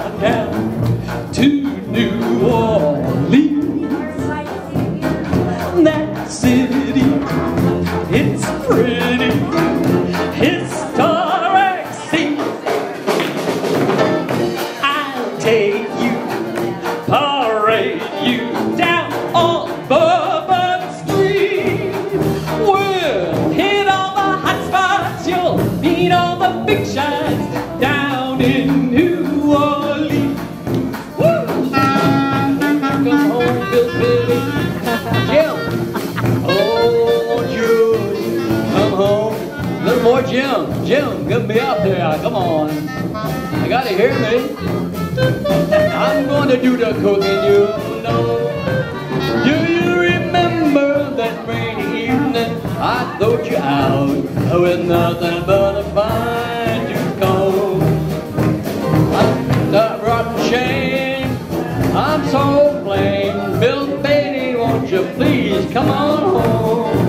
on down to New Orleans. That city, it's pretty, historic scene. I'll take you, parade you down on Bourbon Street. We'll hit all the hot spots, you'll meet all the big shots down in New Orleans. Woo! Come home, Bill Billy. Jim. Oh, Judith, come home. Little more Jim. Jim, get me up there. Come on. You gotta hear me. I'm going to do the cooking, you know. Do you remember that rainy evening I throwed you out with nothing but a fine tooth comb? I'm the rotten shame, I'm so plain. Bill Bailey, won't you please come on home?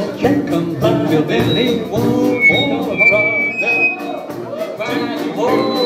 Billy won't rock that.